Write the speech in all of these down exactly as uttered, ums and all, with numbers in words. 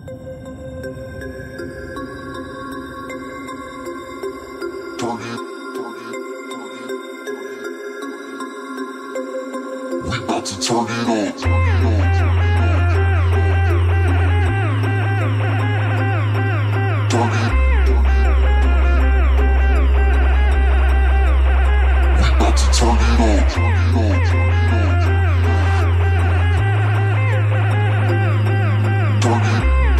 Target, we about to turn it on. Target, we about to turn it on. Target,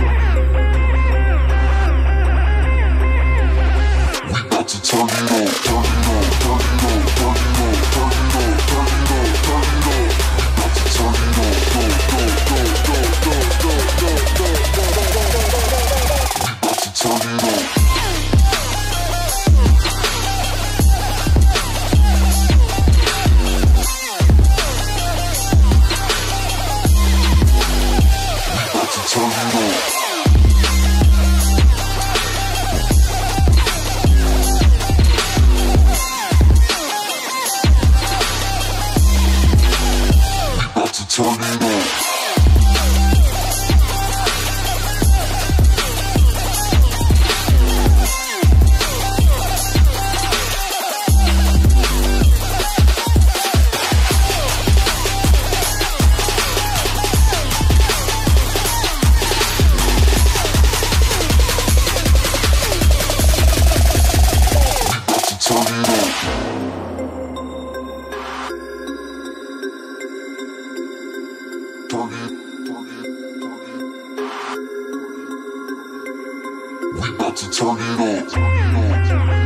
we about to turn it on. Turn it on, turn it on, turn it on, turn it on, turn it on, turn it on. We about to turn it on. Go, go, go, go, go, go, go, go, go, go, go, go, go. We about to turn it on. Turn it on. We about to turn it on. Target, target, target. We about to turn it on.